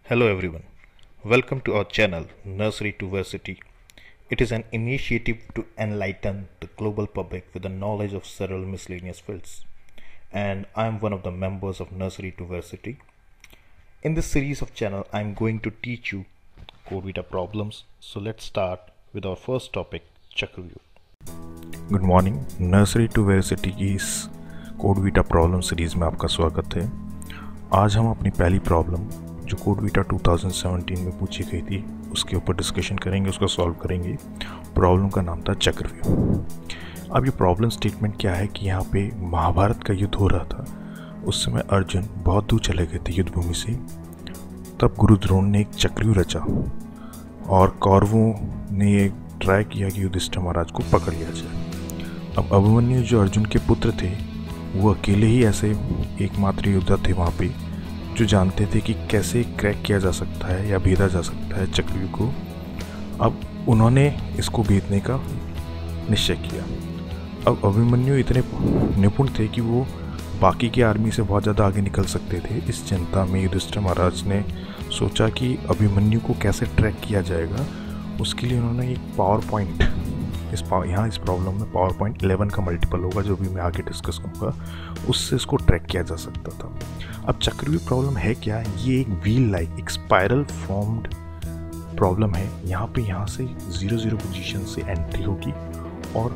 Hello everyone. Welcome to our channel Nursery to Versity. It is an initiative to enlighten the global public with the knowledge of several miscellaneous fields. And I am one of the members of Nursery to Versity. In this series of channel, I am going to teach you Code Vita problems. So let's start with our first topic, Chakravyuh. Good morning. Nursery to Versity की इस code Vita problem series में आपका स्वागत है। आज हम अपनी पहली प्रॉब्लम जो कोड वीटा 2017 में पूछी गई थी उसके ऊपर डिस्कशन करेंगे, उसको सॉल्व करेंगे। प्रॉब्लम का नाम था चक्रव्यूह। अब ये प्रॉब्लम स्टेटमेंट क्या है कि यहाँ पे महाभारत का युद्ध हो रहा था। उस समय अर्जुन बहुत दूर चले गए थे युद्ध भूमि से। तब गुरु द्रोण ने एक चक्रव्यूह रचा और कौरवों ने ये ट्राई किया कि युधिष्ठिर महाराज को पकड़ लिया जाए। अब अभिमन्यु जो अर्जुन के पुत्र थे वो अकेले ही ऐसे एकमात्र योद्धा थे वहाँ पे जो जानते थे कि कैसे क्रैक किया जा सकता है या भेदा जा सकता है चक्रव्यूह को। अब उन्होंने इसको भेदने का निश्चय किया। अब अभिमन्यु इतने निपुण थे कि वो बाकी की आर्मी से बहुत ज़्यादा आगे निकल सकते थे। इस चिंता में युधिष्ठिर महाराज ने सोचा कि अभिमन्यु को कैसे ट्रैक किया जाएगा। उसके लिए उन्होंने एक पावर पॉइंट इस प्रॉब्लम में पावर पॉइंट 11 का मल्टीपल होगा जो भी मैं आगे डिस्कस करूँगा, उससे इसको ट्रैक किया जा सकता था। अब चक्रव्यूह प्रॉब्लम है क्या? ये एक व्हील लाइक एक स्पाइरल फॉर्म्ड प्रॉब्लम है। यहाँ से 0-0 पोजीशन से एंट्री होगी और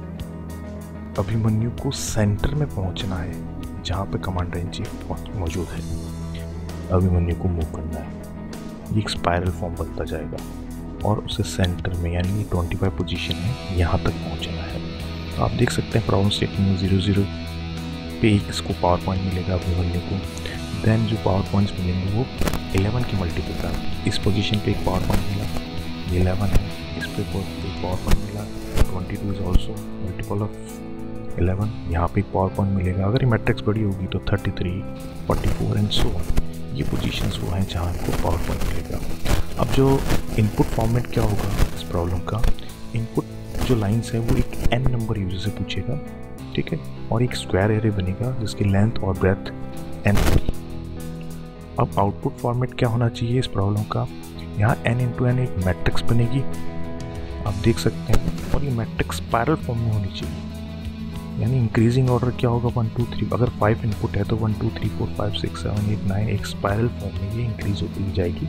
अभिमन्यु को सेंटर में पहुंचना है जहाँ पे कमांडर इन चीफ मौजूद है। अभिमन्यु को मूव करना है। ये एक स्पाइरल फॉर्म बनता जाएगा और उसे सेंटर में यानी 25 पोजीशन में यहाँ तक पहुँचना है। तो आप देख सकते हैं प्रॉब्लम स्टेटमेंट में 0-0 पे एक इसको पावर पॉइंट मिलेगा अभिमन्यु को। देन जो पावर पॉइंट्स मिलेंगे वो 11 की मल्टीपल का। इस पोजीशन पे एक पावर पॉइंट मिला, 11 है। इस पे एक पावर पॉइंट मिला, 22 इज ऑल्सो मल्टीपल ऑफ 11। यहाँ पे एक पावर पॉइंट मिलेगा। अगर ये मैट्रिक्स बड़ी होगी तो 33, 44 एंड सो ऑन। ये पोजीशंस वो हैं जहाँ आपको पावर पॉइंट मिलेगा। अब जो इनपुट फॉर्मेट क्या होगा इस प्रॉब्लम का, इनपुट जो लाइंस है वो एक n नंबर यूजर से पूछेगा, ठीक है, और एक स्क्वायर एरे बनेगा जिसकी लेंथ और ब्रेथ n होगी। अब आउटपुट फॉर्मेट क्या होना चाहिए इस प्रॉब्लम का, यहाँ n इंटू n एक मैट्रिक्स बनेगी, आप देख सकते हैं, और ये मैट्रिक्स स्पाइरल फॉर्म में होनी चाहिए। यानी इंक्रीजिंग ऑर्डर क्या होगा 1 2 3। अगर 5 इनपुट है तो 1 2 3 4 5 6 7 8 9 एक स्पाइरल फॉर्म में ये इंक्रीज होती जाएगी।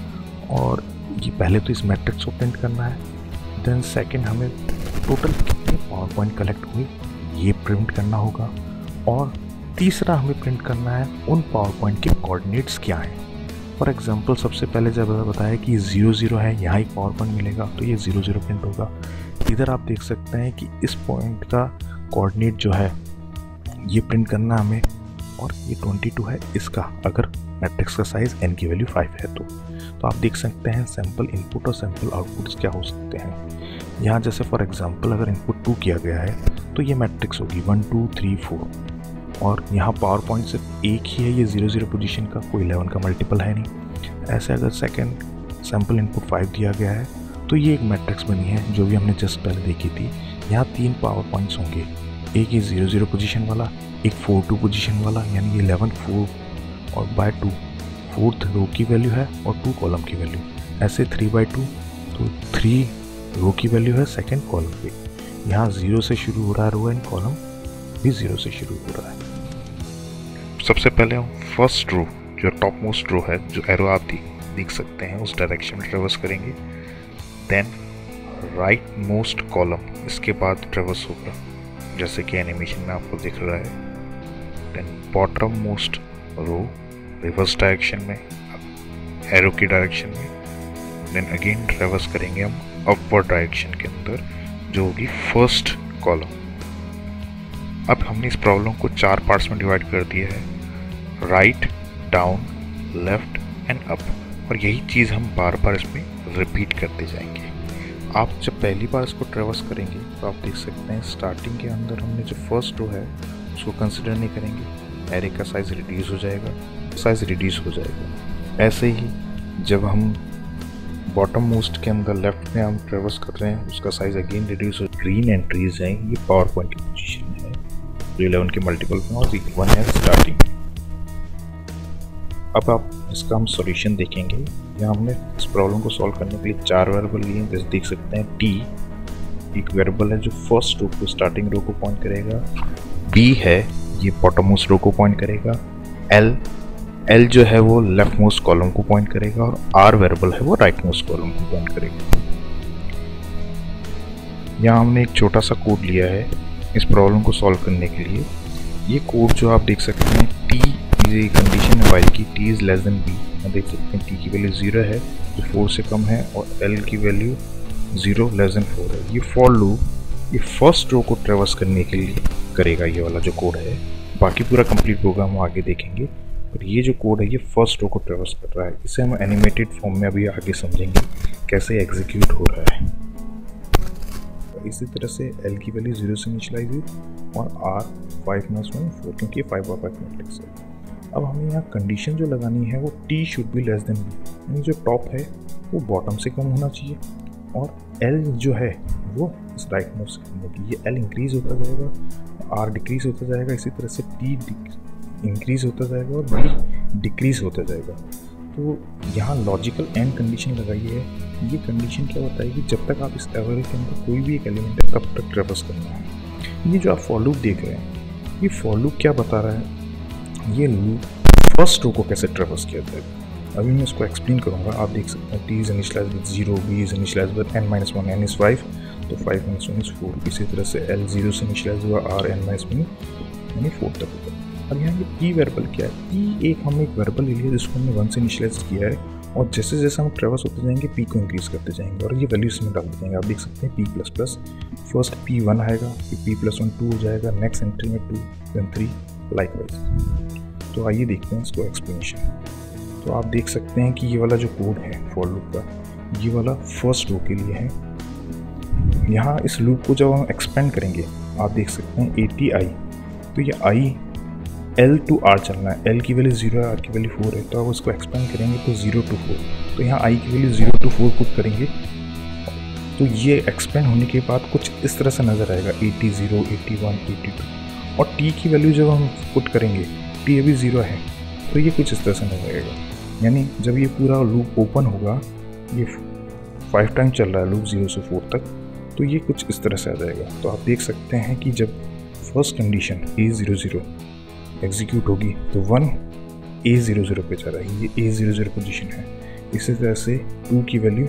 और ये पहले तो इस मैट्रिक्स को प्रिंट करना है, देन सेकंड हमें टोटल कितने पावर पॉइंट कलेक्ट हुए ये प्रिंट करना होगा, और तीसरा हमें प्रिंट करना है उन पावर पॉइंट के कोऑर्डिनेट्स क्या हैं। फॉर एग्जांपल सबसे पहले जब बताया कि 0-0 है, यहाँ एक पावर पॉइंट मिलेगा तो ये 0-0 प्रिंट होगा। इधर आप देख सकते हैं कि इस पॉइंट का कोऑर्डिनेट जो है ये प्रिंट करना हमें, और ये 22 है इसका, अगर मैट्रिक्स का साइज n की वैल्यू 5 है तो आप देख सकते हैं सैम्पल इनपुट और सैम्पल आउटपुट्स क्या हो सकते हैं। यहाँ जैसे फॉर एग्जांपल अगर इनपुट 2 किया गया है तो ये मैट्रिक्स होगी 1 2 3 4, और यहाँ पावर पॉइंट सिर्फ एक ही है, ये 0-0 पोजीशन का, कोई 11 का मल्टीपल है नहीं। ऐसे अगर सेकेंड सैम्पल इनपुट 5 दिया गया है तो ये एक मैट्रिक्स बनी है जो भी हमने जस्ट पहले देखी थी। यहाँ 3 पावर पॉइंट्स होंगे, एक ये 0-0 पोजीशन वाला, एक 4-2 पोजीशन वाला, यानी ये 11 4 और बाय 2 4th रो की वैल्यू है और 2 कॉलम की वैल्यू। ऐसे 3/2 तो 3 रो की वैल्यू है सेकंड कॉलम पे। यहाँ 0 से शुरू हो रहा है रो एंड कॉलम भी 0 से शुरू हो रहा है। सबसे पहले हम फर्स्ट रो जो टॉप मोस्ट रो है, जो एरो आप देख सकते हैं, उस डायरेक्शन में ट्रेवर्स करेंगे। देन राइट मोस्ट कॉलम इसके बाद ट्रेवर्स होगा जैसे कि एनिमेशन में आपको दिख रहा है। Then bottom most row reverse direction में, एरो की डायरेक्शन में। देन अगेन ट्रेवर्स करेंगे हम अपवर्ड डायरेक्शन के अंदर जो होगी फर्स्ट कॉलम। अब हमने इस प्रॉब्लम को 4 पार्ट्स में डिवाइड कर दिया है, right, down, left and up, और यही चीज़ हम बार बार इसमें रिपीट करते जाएंगे। आप जब पहली बार इसको ट्रेवर्स करेंगे तो आप देख सकते हैं स्टार्टिंग के अंदर हमने जो फर्स्ट रो है उसको कंसिडर नहीं करेंगे, एरे का साइज़ रिड्यूस हो जाएगा। ऐसे ही जब हम बॉटम मोस्ट के अंदर लेफ्ट में हम ट्रेवर्स कर रहे हैं उसका साइज़ अगेन रिड्यूस हो, ग्रीन एंट्रीज हैं, ये पावर पॉइंट की पोजीशन है, 11 के मल्टीपल में, और 1 है स्टार्टिंग। अब आप इसका हम सॉल्यूशन देखेंगे। यहाँ हमने इस प्रॉब्लम को सॉल्व करने के लिए 4 वेरिएबल लिए हैं। जैसे देख सकते हैं टी एक वेरिएबल है जो फर्स्ट रो को स्टार्टिंग रो को पॉइंट करेगा, बी है ये बॉटम मोस्ट रो को पॉइंट करेगा, एल जो है वो लेफ्ट मोस्ट कॉलम को पॉइंट करेगा और आर वेरिएबल है वो राइट मोस्ट कॉलम को पॉइंट करेगा। यहाँ हमने एक छोटा सा कोड लिया है इस प्रॉब्लम को सॉल्व करने के लिए। ये कोड जो आप देख सकते हैं, टी ये कंडीशन है वाइल की, T is less than B. आप देख सकते हैं टी की वैल्यू 0 है जो 4 से कम है और एल की वैल्यू 0 लेस देन 4 है। ये फॉर लूप ये फर्स्ट रो को ट्रेवर्स करने के लिए करेगा, ये वाला जो कोड है। बाकी पूरा कंप्लीट प्रोग्राम हम आगे देखेंगे, पर ये जो कोड है ये फर्स्ट रो को ट्रेवर्स कर रहा है। इसे हम एनिमेटेड फॉर्म में अभी आगे समझेंगे कैसे एग्जीक्यूट हो रहा है। इसी तरह से L की वैल्यू 0 से इनिशियलाइज हुई और R 5 - 1 4, क्योंकि 5 और 5 मैट्रिक्स है। अब हमें यहाँ कंडीशन जो लगानी है वो T should be less than B, यानी जो टॉप है वो बॉटम से कम होना चाहिए और L जो है वो इस राइट मोस्ट से कम होगी। ये L इंक्रीज होता जाएगा, R डिक्रीज होता जाएगा, इसी तरह से T इंक्रीज होता जाएगा और B डिक्रीज होता जाएगा। तो यहाँ लॉजिकल एंड कंडीशन लगाई है। ये कंडीशन क्या बताएगी, जब तक आप इस एवरेज के अंदर कोई भी एक एलिमेंट है तब तक ट्रेवर्स करना है। ये जो आप फॉर लूप देख रहे हैं, ये फॉर लूप क्या बता रहा है, ये लूप फर्स्ट रो को कैसे ट्रेवर्स किया जाएगा। अभी मैं इसको एक्सप्लेन करूँगा। आप देख सकते हैं T is initialized with 0, B is initialized with n-1, n is 5, तो 5 - 1 इज 4। इसी तरह से L 0 से इनिशियलाइज हुआ, R n-1 यानी 4 तक होगा। अब यहाँ ये P वेरिएबल क्या है, P एक हमने एक वेरिएबल ले लिया जिसको हमने 1 से इनिशियलाइज किया है और जैसे जैसे हम ट्रेवर्स होते जाएंगे P को इंक्रीज करते जाएंगे और ये वैल्यू इसमें डालते जाएंगे। आप देख सकते हैं P++, फर्स्ट P1 आएगा, फिर P+1 2 हो जाएगा, नेक्स्ट एंट्री में 2 देन 3 लाइकवाइज। तो आइए देखते हैं इसको एक्सप्लेनेशन। तो आप देख सकते हैं कि ये वाला जो कोड है फॉर लूप का, ये वाला फर्स्ट रो के लिए है। यहाँ इस लूप को जब हम एक्सपेंड करेंगे, आप देख सकते हैं 80i, तो ये i L to R चलना है। L की वैल्यू 0 है, R की वैल्यू 4 है, तो आप उसको एक्सपेंड करेंगे तो 0 to 4, तो यहाँ I की वैल्यू 0 to 4 पुट करेंगे तो ये एक्सपेंड होने के बाद कुछ इस तरह से नज़र आएगा 80, 0, 81, 82। और T की वैल्यू जब हम पुट करेंगे, T अभी 0 है, तो ये कुछ इस तरह से नजर आएगा। यानी जब ये पूरा लूप ओपन होगा, ये 5 टाइम चल रहा है लूप 0 से 4 तक, तो ये कुछ इस तरह से आ जाएगा। तो आप देख सकते हैं कि जब फर्स्ट कंडीशन A00 एग्जीक्यूट होगी तो 1 A00 पे जा रहा है, ये A00 पोजीशन है। इसी तरह से 2 की वैल्यू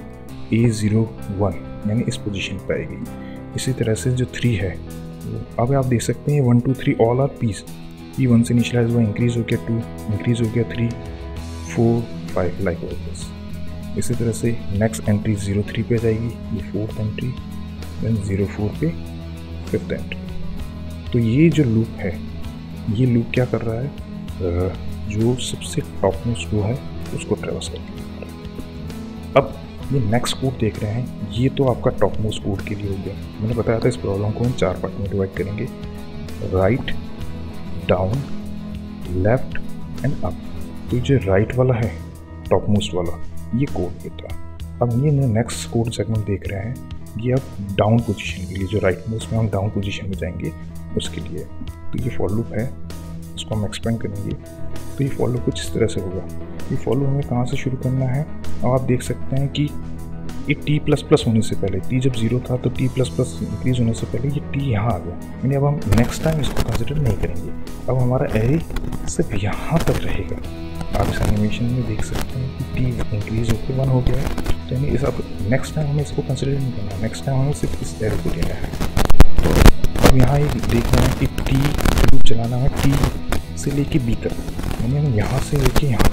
A01 यानी इस पोजीशन पे आएगी। इसी तरह से जो 3 है, अब आप देख सकते हैं 1 2 3 ऑल आर पीस। P1 से इनिशियलाइज हुआ, इंक्रीज हो गया 2, इंक्रीज हो गया 3 4 5 लाइक वाइज। इसी तरह से नेक्स्ट एंट्री 03 पे जाएगी, ये 4th एंट्री, देन 04 पे 5th एंट्री। तो ये जो लूप है, ये लूप क्या कर रहा है, जो सबसे टॉप मोस्ट रो है उसको ट्रेवर्स करता है। अब ये नेक्स्ट कोड देख रहे हैं, ये तो आपका टॉप मोस्ट कोड के लिए हो गया। मैंने बताया था इस प्रॉब्लम को हम 4 पार्ट में डिवाइड करेंगे, right, down, left and up. तो जो राइट वाला है टॉप मोस्ट वाला, ये कोड देता है। अब ये नेक्स्ट कोड सेगमेंट देख रहे हैं, ये अब डाउन पोजीशन के लिए, जो राइट मोस्ट में हम डाउन पोजीशन में जाएंगे उसके लिए। तो ये फॉर लूप है, इसको हम एक्सपेंड करेंगे तो ये फॉर लूप कुछ इस तरह से होगा। ये फॉर लूप हमें कहाँ से शुरू करना है, और आप देख सकते हैं कि ये T++ होने से पहले, T जब 0 था तो T++ इंक्रीज होने से पहले ये T यहाँ आ गया। यानी अब हम नेक्स्ट टाइम इसको कंसिडर नहीं करेंगे, अब हमारा एरे सिर्फ यहाँ तक रहेगा। आप इस एनिमेशन में देख सकते हैं कि T इंक्रीज होकर 1 हो गया है, तो यानी इस अब नेक्स्ट टाइम हमें इसको कंसिडर नहीं करना, नेक्स्ट टाइम हमें सिर्फ इस एरे को लेना है। तो अब यहाँ ये देखना है कि T लूप चलाना है T से लेके B तक, यानी हम यहाँ से लेके यहाँ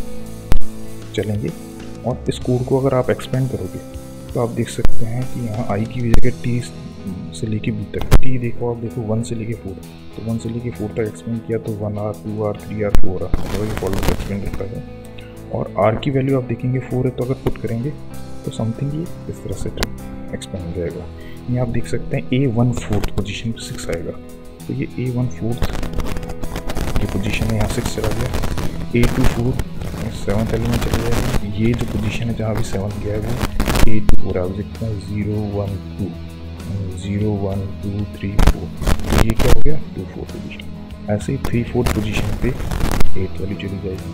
तक चलेंगे। और इस कोड को अगर आप एक्सपेंड करोगे तो आप देख सकते हैं कि यहाँ I की जगह T से लेके B तक, T देखो, आप देखो 1 से लेके 4, तो 1 से लेके 4 तक एक्सपेंड किया तो 1R 2R 3R 4R, मतलब ये फॉलो एक्सपेंड रखा है। और R की वैल्यू आप देखेंगे 4 है, तो अगर पुट करेंगे तो समथिंग ये इस तरह से एक्सपेंड हो जाएगा। ये आप देख सकते हैं A14 पोजीशन पे 6 आएगा, तो ये A14 ये पोजीशन है, यहाँ 6 चला गया। A24 7th एलिमेंट चला जाएगा। ये जो पोजीशन है जहाँ भी 7 गया है वो A24 आप देखते हैं 0 1 2 0 1 2 3 4, तो ये क्या हो गया 2 4 पोजीशन। ऐसे ही 3 4 पोजीशन पे 8 वाली चली जाएगी।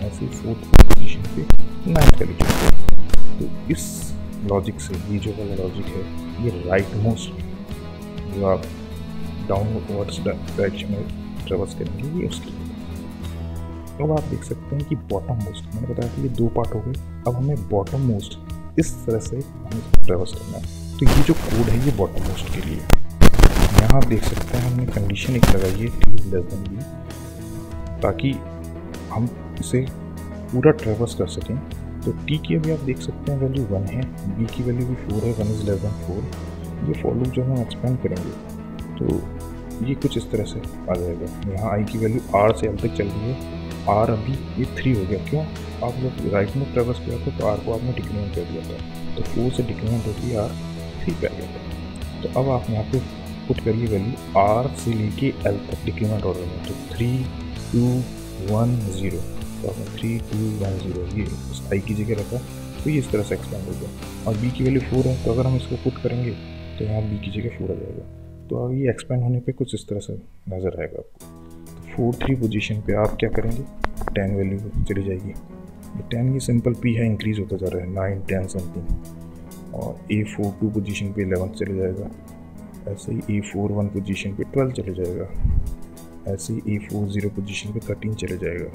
ऐसे 4th पोजीशन पे 9th वैल्यू चलते। तो इस लॉजिक से ये जो वाला लॉजिक है ये राइट मोस्ट जो आप डाउनवर्ड्स डायरेक्शन में ट्रेवर्स करेंगे ये उसके लिए। अब आप देख सकते हैं कि बॉटम मोस्ट, मैंने बताया कि ये 2 पार्ट हो गए। अब हमें बॉटम मोस्ट इस तरह से हमें ट्रेवर्स करना है। तो ये जो कोड है ये बॉटम मोस्ट के लिए। यहाँ आप देख सकते हैं हमने कंडीशन एक लगाई है t < b, ताकि हम इसे पूरा ट्रेवर्स कर सकें। तो t की अभी आप देख सकते हैं वैल्यू 1 है, b की वैल्यू भी 4 है, 1 > 4। ये फॉर लूप जब हम एक्सपेंड करेंगे तो ये कुछ इस तरह से आ जाएगा। यहाँ i की वैल्यू r से l तक चल रही है, r अभी ये 3 हो गया। क्यों? आप लोग राइट में ट्रेवर्स किया था तो r को आपने डिक्रीमेंट कर दिया था, तो 4 से डिक्रीमेंट होती r 3 पे आ गया था। तो अब आप यहाँ पे पुट करिए वैल्यू r से लेके l तक डिक्रीमेंट ऑर्डर में, तो 3 2 1 0। तो आपने 3 2 1 0 ये उस i की जगह रखा, तो ये इस तरह से एक्सपेंड हो गया। और b की वैल्यू 4 है, तो अगर हम इसको पुट करेंगे तो यहाँ b की जगह 4 आ जाएगा। तो अब ये एक्सपेंड होने पे कुछ इस तरह से नज़र आएगा आपको। तो 4 3 पोजीशन पे आप क्या करेंगे, 10 वैल्यू चली जाएगी। 10 ये सिंपल p है, इंक्रीज होता जा रहा है 9 10 समथिंग। और A4 2 पोजीशन पे 11 चले जाएगा। ऐसे ही A4 1 पोजीशन पे 12 चले जाएगा। ऐसे ही A4 0 पोजीशन पे 13 चले जाएगा।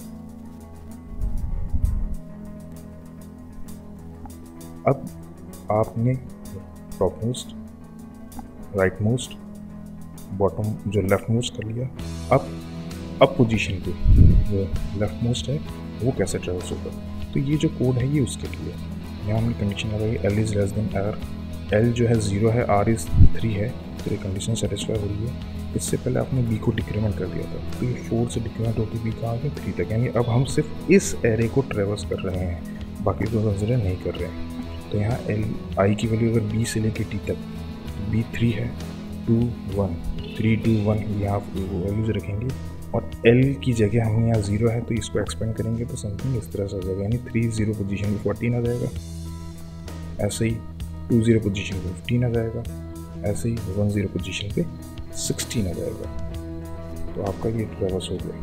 अब आपने top most, right most, bottom जो लेफ्ट मोस्ट कर लिया। अब पोजीशन पे जो लेफ्ट मोस्ट है वो कैसे ट्रेवर्स होगा, तो ये जो कोड है ये उसके लिए। यहाँ हमने कंडीशन लगाई L < R, L जो है 0 है, R is 3 है, तो ये कंडीशन सेटिस्फाई हो रही है। इससे पहले आपने B को डिक्रीमेंट कर दिया था, तो ये 4 से डिक्रीमेंट होकर B कहाँ आ गया 3 तक। यानी अब हम सिर्फ इस एरे को ट्रेवर्स कर रहे हैं, बाकी को कंसिडर नहीं कर रहे हैं। तो यहाँ I की वैल्यू अगर B से लेके T तक, B 3 है, 2 1 3 2 1 यहाँ वैल्यूज रखेंगे। और L की जगह हमने यहाँ 0 है, तो इसको एक्सपेंड करेंगे तो समथिंग इस तरह से आ जाएगा। यानी 3 0 पोजीशन पे 14 आ जाएगा। ऐसे ही 2 0 पोजीशन पे 15 आ जाएगा। ऐसे ही 1 0 पोजीशन पे 16 आ जाएगा। तो आपका ये ट्रेवर्स हो गया।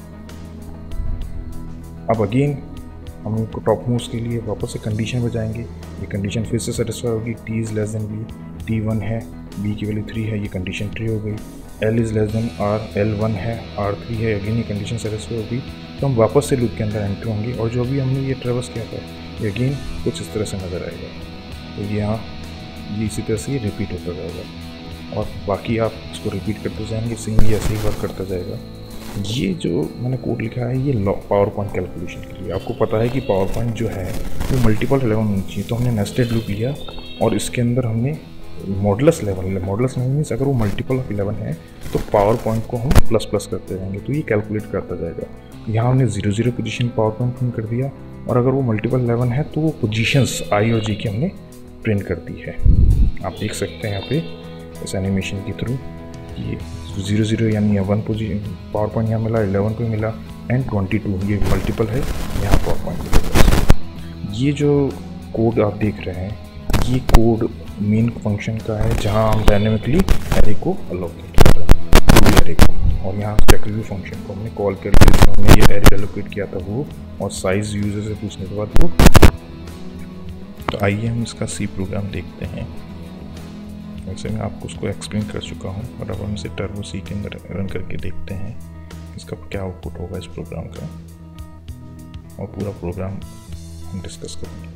अब अगेन हम इनको टॉप मोस्ट के लिए वापस से कंडीशन पे जाएंगे। ये कंडीशन फिर से सेटिस्फाई होगी, t is less than b, t 1 है, b की वैल्यू 3 है, ये कंडीशन ट्री हो गई। L is less than R, L 1 है, R 3 है, अगेन ये कंडीशन सेटिस्फाई होगी। तो हम वापस से लूप के अंदर एंटर होंगे और जो भी हमने ये ट्रेवर्स किया था ये अगेन कुछ इस तरह से नज़र आएगा। तो यहाँ ये इसी तरह से ये रिपीट होता जाएगा और बाकी आप इसको रिपीट करते जाएंगे, सेम ये ऐसे ही वर्क करता जाएगा। ये जो मैंने कोड लिखा है ये पावर पॉइंट कैलकुलेशन के लिए। आपको पता है कि पावर पॉइंट जो है वो मल्टीपल 11 होनी चाहिए, तो हमने नेस्टेड लूप लिया और इसके अंदर हमने मॉडुलस 11, मॉडुलस नहीं मीन्स अगर वो मल्टीपल ऑफ 11 है तो पावर पॉइंट को हम प्लस प्लस करते जाएंगे, तो ये कैलकुलेट करता जाएगा। यहाँ हमने 0 0 पोजीशन पावर पॉइंट प्रिंट कर दिया और अगर वो मल्टीपल 11 है तो वो पोजीशंस i और j की हमने प्रिंट कर दी है। आप देख सकते हैं यहाँ पे इस एनिमेशन के थ्रू ये 0 0 यानी 1 पोजीशन पावर पॉइंट यहाँ मिला, 11 को मिला एंड 22 ये मल्टीपल है, यहाँ पावर पॉइंट मिलेगा। ये जो कोड आप देख रहे हैं ये कोड मेन फंक्शन का है जहाँ हम डायनेमिकली एरे को अलोकेट कर रहे हैं एरे को, और यहाँ चेकरिव्यू फंक्शन को हमने कॉल करके हमने ये एरे अलोकेट किया था वो, और साइज यूजर से पूछने के बाद वो। तो आइए हम इसका सी प्रोग्राम देखते हैं। वैसे मैं आपको उसको एक्सप्लेन कर चुका हूँ और अब हम इसे टर्बो सी के अंदर रन करके देखते हैं इसका क्या आउटपुट होगा इस प्रोग्राम का, और पूरा प्रोग्राम हम डिस्कस करेंगे।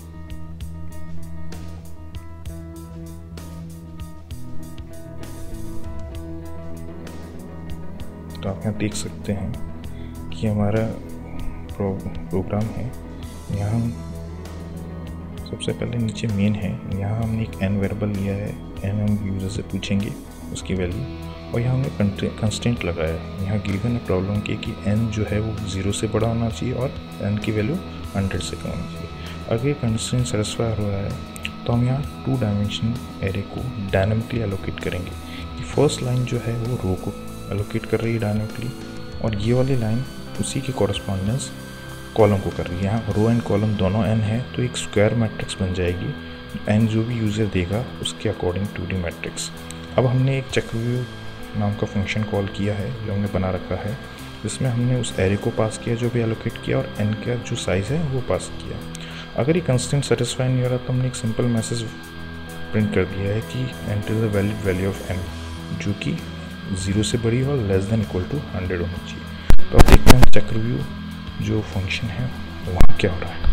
तो आप यहाँ देख सकते हैं कि हमारा प्रोग्राम है। यहाँ हम सबसे पहले नीचे मेन है, यहाँ हमने एक n वेरिएबल लिया है, n हम यूज़र से पूछेंगे उसकी वैल्यू, और यहाँ हमने कंस्टेंट लगाया है। यहाँ गिवन है प्रॉब्लम की कि n जो है वो 0 से बड़ा होना चाहिए और n की वैल्यू 100 से कम होनी चाहिए। अगर ये कंस्टेंट सेटिस्फाई हो रहा है तो हम यहाँ 2 डायमेंशनल एरे को डायनामिकली एलोकेट करेंगे। ये फर्स्ट लाइन जो है वो रो को एलोकेट कर रही है डायनामिकली, और ये वाली लाइन उसी की कॉरस्पॉन्डेंस कॉलम को कर रही है। यहाँ रो एंड कॉलम दोनों n है तो एक स्क्वायर मैट्रिक्स बन जाएगी, n जो भी यूज़र देगा उसके अकॉर्डिंग 2D मैट्रिक्स। अब हमने एक चक्रव्यूह नाम का फंक्शन कॉल किया है जो हमने बना रखा है, जिसमें हमने उस एरे को पास किया जो भी एलोकेट किया और n का जो साइज़ है वो पास किया। अगर ये कंस्टेंट सेटिस्फाई नहीं हो रहा तो हमने एक सिंपल मैसेज प्रिंट कर दिया है कि enter the valid value of n, जो कि 0 से बड़ी और लेस देन इक्वल टू 100 होनी चाहिए। तो अब देखते हैं चेक रिव्यू जो फंक्शन है वहाँ क्या हो रहा है।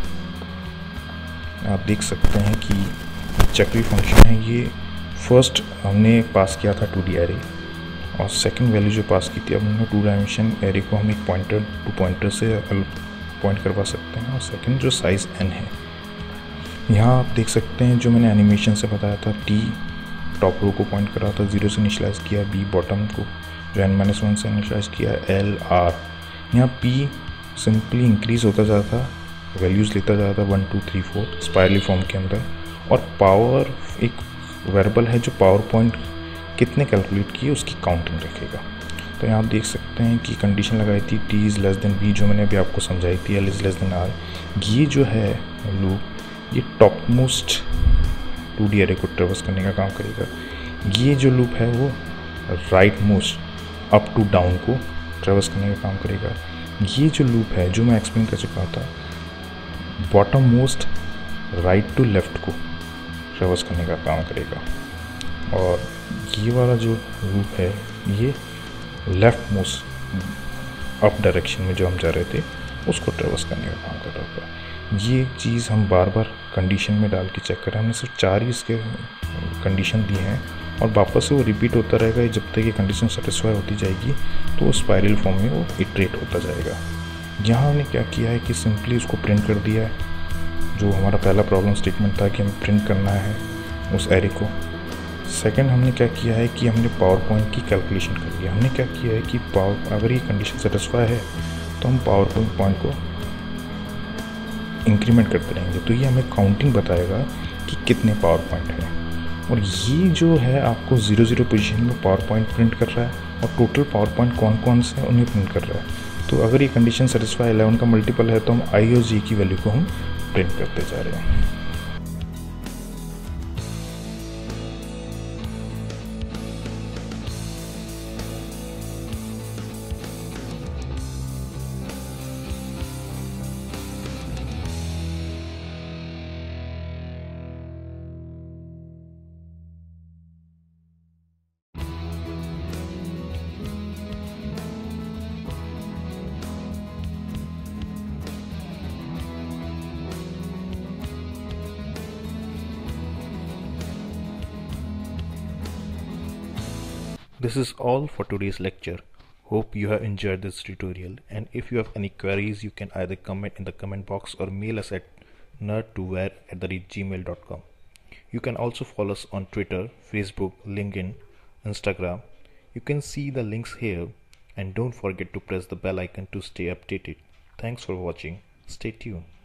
आप देख सकते हैं कि चेक रिव्यू फंक्शन है, ये फर्स्ट हमने पास किया था 2D एरे और सेकंड वैल्यू जो पास की थी, अब हमने 2 डायमेंशन एरे को हम एक पॉइंटर टू पॉइंटर से पॉइंट करवा सकते हैं। और सेकंड जो साइज़ n है, यहाँ आप देख सकते हैं जो मैंने एनिमेशन से बताया था, t टॉप रो को पॉइंट कर रहा था, 0 से इनिशियलाइज किया, b बॉटम को जो n-1 से इनिशियलाइज किया, l r, यहाँ p सिंपली इंक्रीज होता जाता था, वैल्यूज़ लेता जाता था 1 2 3 4 स्पायरली फॉर्म के अंदर। और पावर एक वेरिएबल है जो पावर पॉइंट कितने कैलकुलेट किए उसकी काउंटिंग रखेगा। तो यहाँ आप देख सकते हैं कि कंडीशन लगाई थी t is less than b, जो मैंने अभी आपको समझाई थी, l is less than r। ये जो है लूप ये टॉप मोस्ट 2D एरे को ट्रेवर्स करने का काम करेगा। ये जो लूप है वो right most up to down को ट्रेवर्स करने का काम करेगा। ये जो लूप है जो मैं एक्सप्लेन कर चुका था, bottom most right to left को ट्रेवर्स करने का काम करेगा। और ये वाला जो लूप है ये लेफ़्ट मोस्ट अप डायरेक्शन में जो हम जा रहे थे उसको ट्रेवर्स करने का काम कर रहा था। ये चीज़ हम बार बार कंडीशन में डाल के चेक करें। हमने सिर्फ 4 ही इसके कंडीशन दिए हैं और वापस से वो रिपीट होता रहेगा जब तक ये कंडीशन सेटिस्फाई होती जाएगी, तो वो स्पाइरल फॉर्म में वो इटरेट होता जाएगा। यहाँ हमने क्या किया है कि सिंपली उसको प्रिंट कर दिया है, जो हमारा पहला प्रॉब्लम स्टेटमेंट था कि हमें प्रिंट करना है उस एरे को। सेकंड हमने क्या किया है कि हमने पावर पॉइंट की कैलकुलेशन कर लिया। हमने क्या किया है कि अगर ये कंडीशन सेटिस्फाई है तो हम पावर पॉइंट को इंक्रीमेंट करते रहेंगे, तो ये हमें काउंटिंग बताएगा कि कितने पावर पॉइंट हैं। और ये जो है आपको 0 0 पोजीशन में पावर पॉइंट प्रिंट कर रहा है और टोटल पावर पॉइंट कौन कौन से हैं उन्हें प्रिंट कर रहा है। तो अगर ये कंडीशन सेटिस्फाई 11 का मल्टीपल है तो हम i और j की वैल्यू को हम प्रिंट करते जा रहे हैं। This is all for today's lecture. Hope you have enjoyed this tutorial, and if you have any queries you can either comment in the comment box or mail us at nerd2ware@gmail.com. You can also follow us on Twitter, Facebook, LinkedIn, Instagram. You can see the links here, and don't forget to press the bell icon to stay updated. Thanks for watching. Stay tuned.